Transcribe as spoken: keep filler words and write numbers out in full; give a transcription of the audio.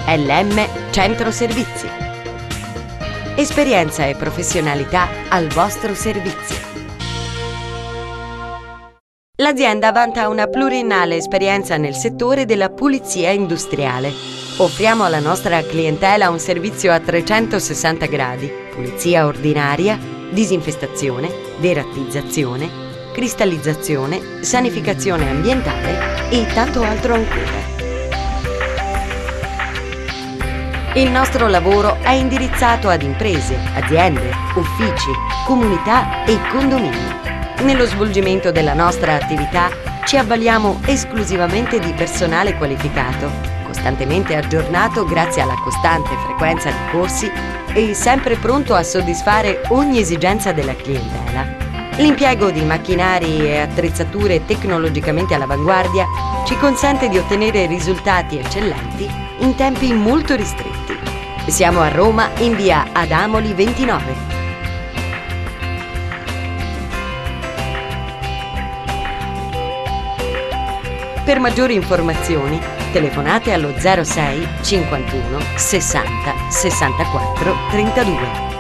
L M Centro Servizi. Esperienza e professionalità al vostro servizio. L'azienda vanta una pluriennale esperienza nel settore della pulizia industriale. Offriamo alla nostra clientela un servizio a trecentosessanta gradi: pulizia ordinaria, disinfestazione, derattizzazione, cristallizzazione, sanificazione ambientale e tanto altro ancora. Il nostro lavoro è indirizzato ad imprese, aziende, uffici, comunità e condomini. Nello svolgimento della nostra attività ci avvaliamo esclusivamente di personale qualificato, costantemente aggiornato grazie alla costante frequenza di corsi e sempre pronto a soddisfare ogni esigenza della clientela. L'impiego di macchinari e attrezzature tecnologicamente all'avanguardia ci consente di ottenere risultati eccellenti in tempi molto ristretti. Siamo a Roma in via Adamoli ventinove. Per maggiori informazioni telefonate allo zero sei cinquantuno sessanta sessantaquattro trentadue.